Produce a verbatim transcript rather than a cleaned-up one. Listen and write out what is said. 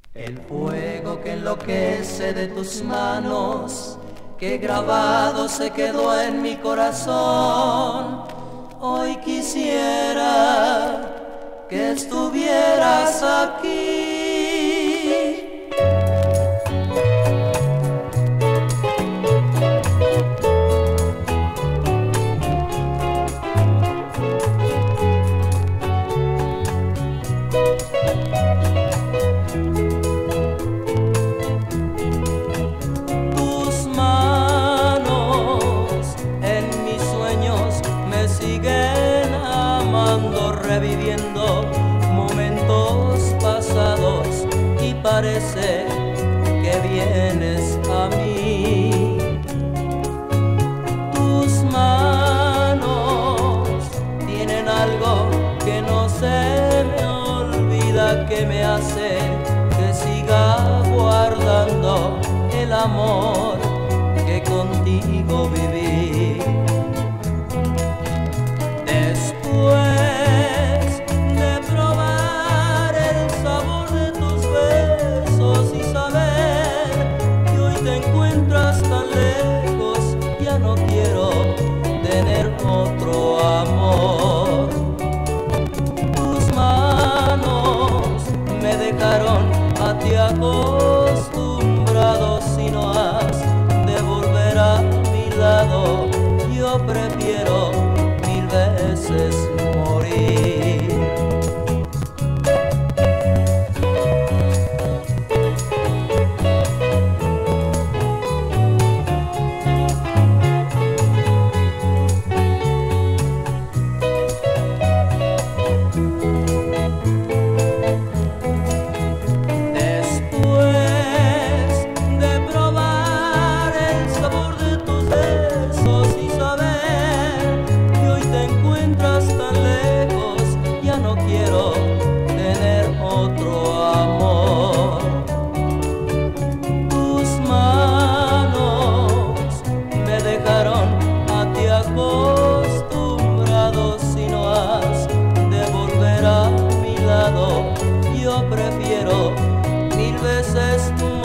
El fuego que enloquece de tus manos, que grabado se quedó en mi corazón. Hoy quisiera que estuvieras aquí. Tus manos en mis sueños me siguen amando, reviviendo momentos pasados, y parece que vienes a mí. Tus manos tienen algo que no se me olvida, que me hace que siga guardando el amor que contigo viví. Después de probar el sabor de tus besos y saber que hoy te encuentras tan lejos, ya no quiero tener otro amor. Tus manos me dejaron a ti acostumbrado. Si no has de volver a mi lado, yo prefiero mil veces morir. Quiero tener otro amor. Tus manos me dejaron a ti acostumbrado. Si no has de volver a mi lado, yo prefiero mil veces